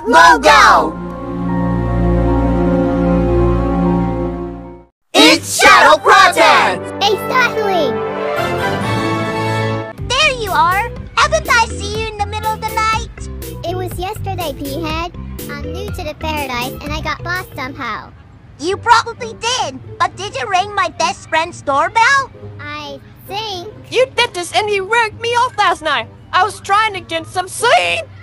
That logo! It's Shadow Project! Exactly! There you are! Haven't I seen you in the middle of the night? It was yesterday, P-Head. I'm new to the paradise and I got lost somehow. You probably did, but did you ring my best friend's doorbell? I think... You did this and you rigged me off last night. I was trying to get some sleep.